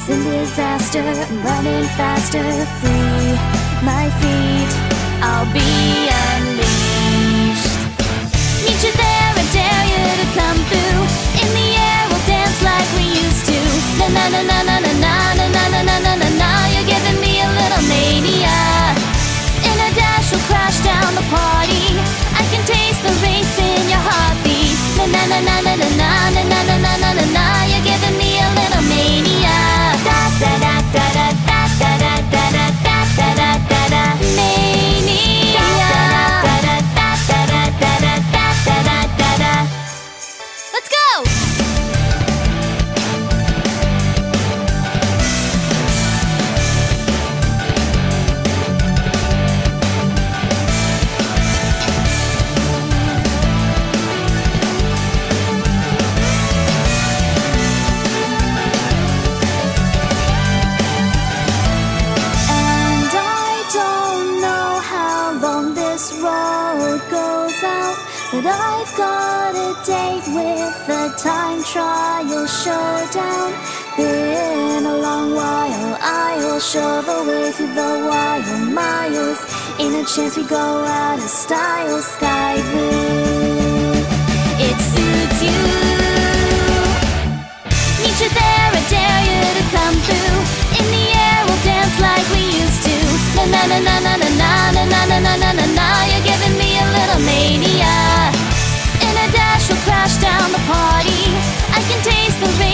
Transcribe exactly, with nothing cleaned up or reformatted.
in disaster, I'm running faster, free my feet, I'll be unleashed. Meet you there, I dare you to come through. In the air, we'll dance like we used to. Na na na na na na na na na na na na na na. You're giving me a little mania. In a dash, we'll crash down the party. I can taste the race in your heartbeat. Na na na na na na na na na na na na na na. You're giving me a little mania. Da da da da da da da da da da da da da da da. Mania. Da da da da da da da da da da da da. Let's go. But I've got a date with the time trial showdown. Been a long while, I'll show the way through the wild miles. In a chance we go out of style, sky blue. It suits you. Meet you there, I dare you to come through. In the air, we'll dance like we used to. Na na na na na na na na na na na na na. You're giving me a little mania. In a dash, we'll crash down the party. I can taste the rain